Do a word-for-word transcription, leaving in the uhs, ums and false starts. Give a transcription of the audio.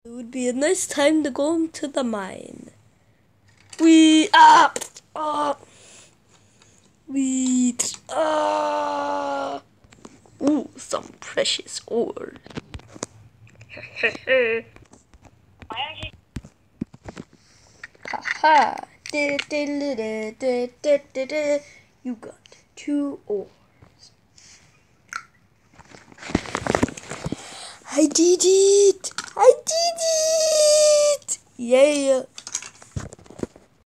It would be a nice time to go into the mine. We ah ah we ah ooh, some precious ore. Haha. You got two ores. I did it! I did it! Yeah.